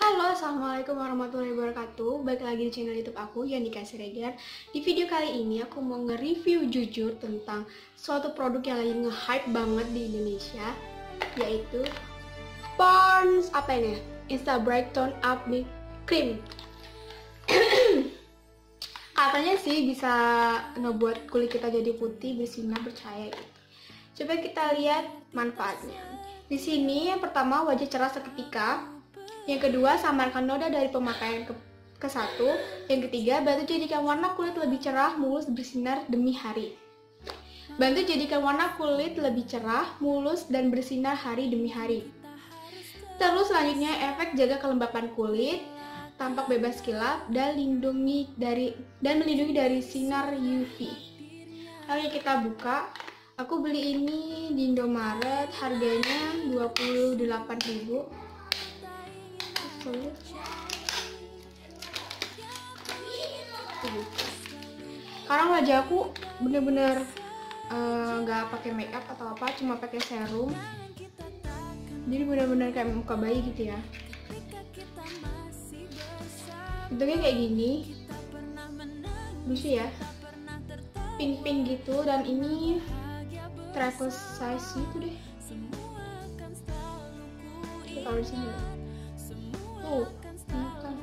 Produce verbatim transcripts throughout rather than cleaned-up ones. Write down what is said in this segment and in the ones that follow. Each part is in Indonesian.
Halo, assalamualaikum warahmatullahi wabarakatuh. Balik lagi di channel YouTube aku, Yanika Siregar. Di video kali ini aku mau nge-review jujur tentang suatu produk yang lagi nge-hype banget di Indonesia, yaitu Pond's apa ini? Insta Bright Tone Up Big Cream. Katanya sih bisa ngebuat kulit kita jadi putih, bersinar, bercahaya gitu. Coba kita lihat manfaatnya. Di sini yang pertama wajah cerah seketika. Yang kedua, samarkan noda dari pemakaian ke, ke satu. Yang ketiga, bantu jadikan warna kulit lebih cerah, mulus, bersinar demi hari. Bantu jadikan warna kulit lebih cerah, mulus, dan bersinar hari demi hari. Terus selanjutnya, efek jaga kelembapan kulit, tampak bebas kilap, dan lindungi dari dan melindungi dari sinar U V. Oke, kita buka. Aku beli ini di Indomaret, harganya dua puluh delapan ribu. Sekarang wajah aku bener-bener nggak uh, pakai make up atau apa, cuma pakai serum, jadi bener-bener kayak muka bayi gitu ya. Bentuknya kayak gini, lucu ya, pink-pink gitu, dan ini travel size gitu deh. Kita taruh di sini. Tuh, bukan.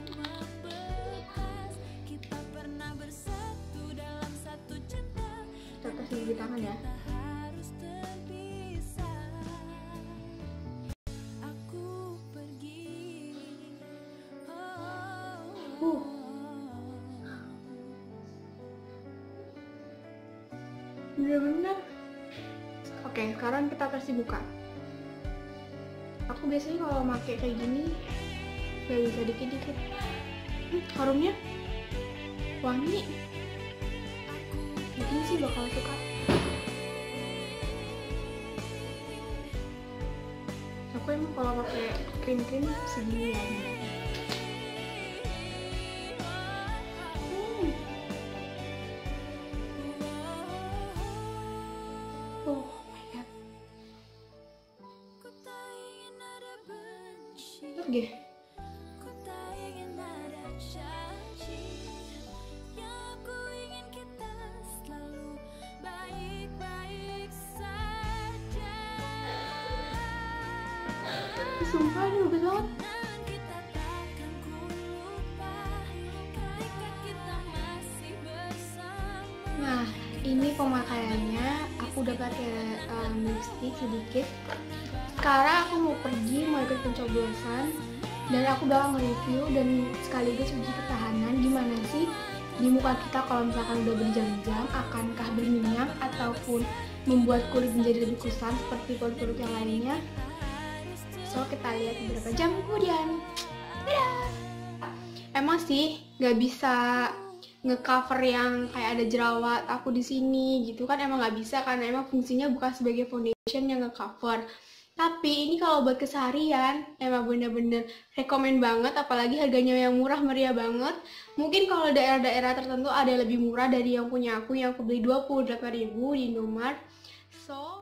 Kita kasih di tangan ya. Uh. Bener-bener. Oke, sekarang kita kasih buka. Aku biasanya kalau pakai kayak gini gak bisa dikit-dikit. hmm, Harumnya wangi. Mungkin sih bakal suka. Aku emang kalau pakai krim-krim segini ya. hmm. Oh my god. Lihat gak? Sumpah ini bagus banget. Nah, ini pemakaiannya. Aku udah pakai um, lipstick sedikit. Sekarang aku mau pergi, mau ikut pencoblosan, dan aku bakal nge-review dan sekaligus uji ketahanan gimana sih di muka kita kalau misalkan udah berjam-jam, akankah berminyak ataupun membuat kulit menjadi lebih kusam seperti produk-produk yang lainnya. So, kita lihat beberapa jam kemudian. Dadah! Emang sih nggak bisa ngecover yang kayak ada jerawat aku di sini gitu kan, emang nggak bisa karena emang fungsinya bukan sebagai foundation yang ngecover. Tapi ini kalau buat keseharian emang bener-bener rekomen banget, apalagi harganya yang murah meriah banget. Mungkin kalau daerah-daerah tertentu ada yang lebih murah dari yang punya aku, yang aku beli dua puluh delapan ribu di Indomaret. So,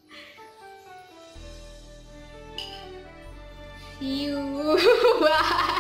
see you. Bye.